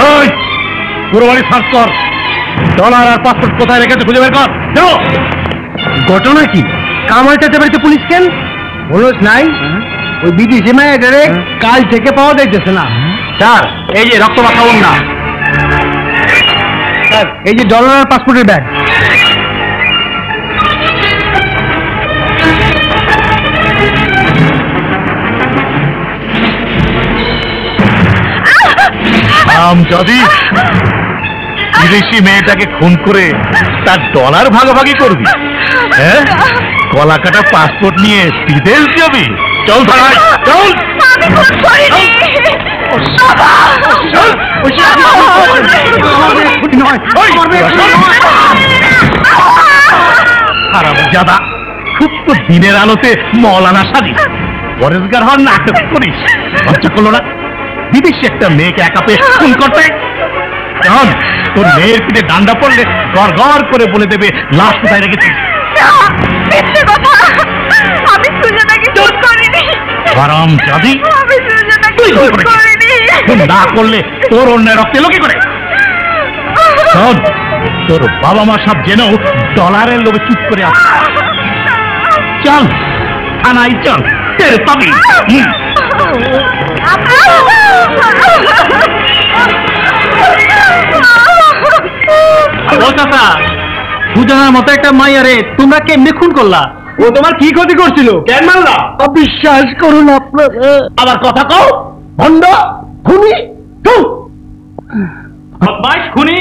পুরো বাড়ি সার্চ কর, ডলার আর পাসপোর্ট কোথায় রেখেছে খুঁজে বের কর। ঘটনা কি? কামাল চাচা বাড়িতে পুলিশ কেন? বলস নাই ওই বিদেশি মেয়েটারে কাল থেকে পাওয়া যাইতেছে না। স্যার এই যে রক্ত মাখাউন না স্যার, এই যে ডলার আর পাসপোর্টের ব্যাগ। যদি বিদেশি মেয়েটাকে খুন করে তার ডলার ভাগাভাগি করবি, হ্যাঁ? গলা কাটা পাসপোর্ট নিয়ে বিদেশ যাবি? চল থানায় চল। হারামজাদা, খুব তো দিনের আলোতে মৌলানা সাজিস, পরেশগার হওয়ার নাটক করিস। লজ্জা করলো না বিদেশি একটা মেয়েকে একা পেয়ে খুন করতে? তোর মেয়ের পিঠে ডান্ডা পড়লে গড় গড় করে বলে দেবে লাশ কোথায় রেখেছিস। আমি সুজানাকে খুন করিনি। হারামজাদি, আমি সুজানাকে খুন করিনি। খুন না করলে তোর অন্যের রক্তে লোকে করে। শোন, তোর বাবা মা সব জেনেও ডলারের লোভে চুপ করে আসে। চল থানায় চল, টের পাবি। সুজানার মতো একটা মাইয়ারে তোমরা কেমনে খুন করলা? ও তোমার কি ক্ষতি করছিল? কেন মারলা? অবিশ্বাস করুন আপনারা। আবার কথা কও, ভণ্ড খুনি। বদমাইশ খুনি।